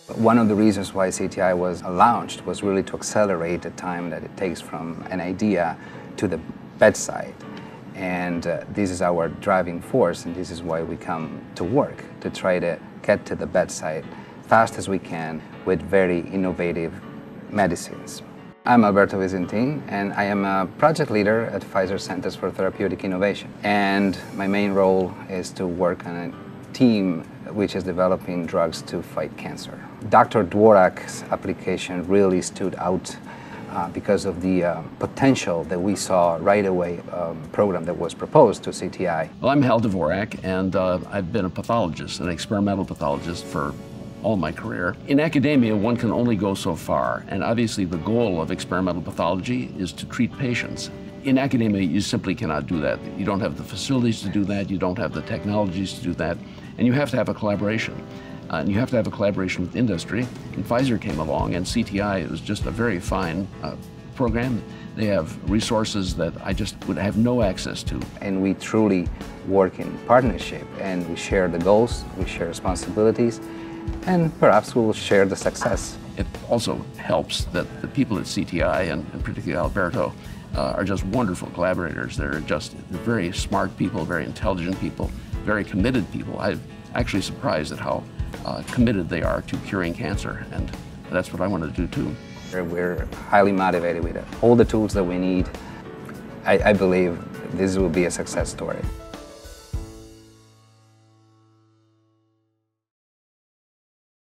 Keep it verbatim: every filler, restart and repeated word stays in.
One of the reasons why C T I was launched was really to accelerate the time that it takes from an idea to the bedside. And uh, this is our driving force, and this is why we come to work, to try to get to the bedside fast as we can with very innovative medicines. I'm Alberto Visentin, and I am a project leader at Pfizer Centers for Therapeutic Innovation. And my main role is to work on a team which is developing drugs to fight cancer. Doctor Dworak's application really stood out uh, because of the uh, potential that we saw right away, um, program that was proposed to C T I. Well, I'm Hal Dvorak, and uh, I've been a pathologist, an experimental pathologist for all my career. In academia, one can only go so far, and obviously the goal of experimental pathology is to treat patients. In academia, you simply cannot do that. You don't have the facilities to do that, you don't have the technologies to do that, and you have to have a collaboration. Uh, and you have to have a collaboration with industry, and Pfizer came along, and C T I is just a very fine uh, program. They have resources that I just would have no access to. And we truly work in partnership, and we share the goals, we share responsibilities, and perhaps we will share the success. It also helps that the people at C T I, and, and particularly Alberto, uh, are just wonderful collaborators. They're just very smart people, very intelligent people, very committed people. I'm actually surprised at how uh, committed they are to curing cancer, and that's what I want to do too. We're highly motivated with all the tools that we need. I, I believe this will be a success story.